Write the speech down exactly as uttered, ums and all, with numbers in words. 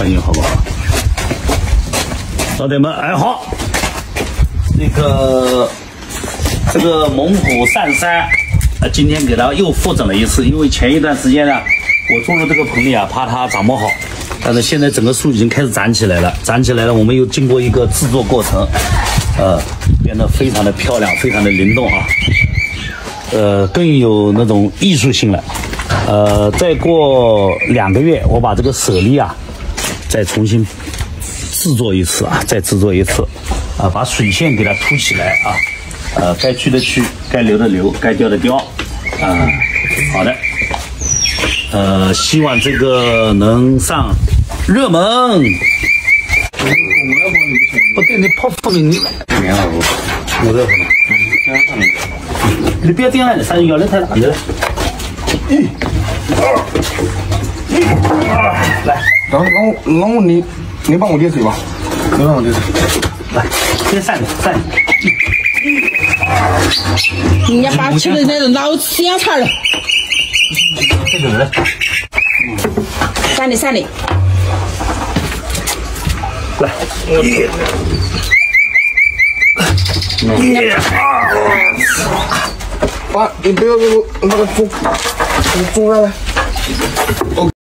干净，好不好？老铁们，哎好，那个这个猛虎上山，呃，今天给它又复诊了一次，因为前一段时间呢，我做了这个棚里啊，怕它长不好，但是现在整个树已经开始长起来了，长起来了，我们又经过一个制作过程，呃，变得非常的漂亮，非常的灵动啊。 呃，更有那种艺术性了。呃，再过两个月，我把这个舍利啊，再重新制作一次啊，再制作一次，啊，把水线给它凸起来啊，呃，该去的去，该留的留，该雕的雕，啊，好的。呃，希望这个能上热门。不对，你泡芙你你，我在。 你不要这样了，山腰的太大了。一、二、一、二，来， 然后，然后，然后你，你帮我接水吧，你帮我接水。 来，先散散。 人家把吃的那种老香菜了。 这个人。 散的散的。 来。一、二。 爸，你不要那个那个猪猪猪上来。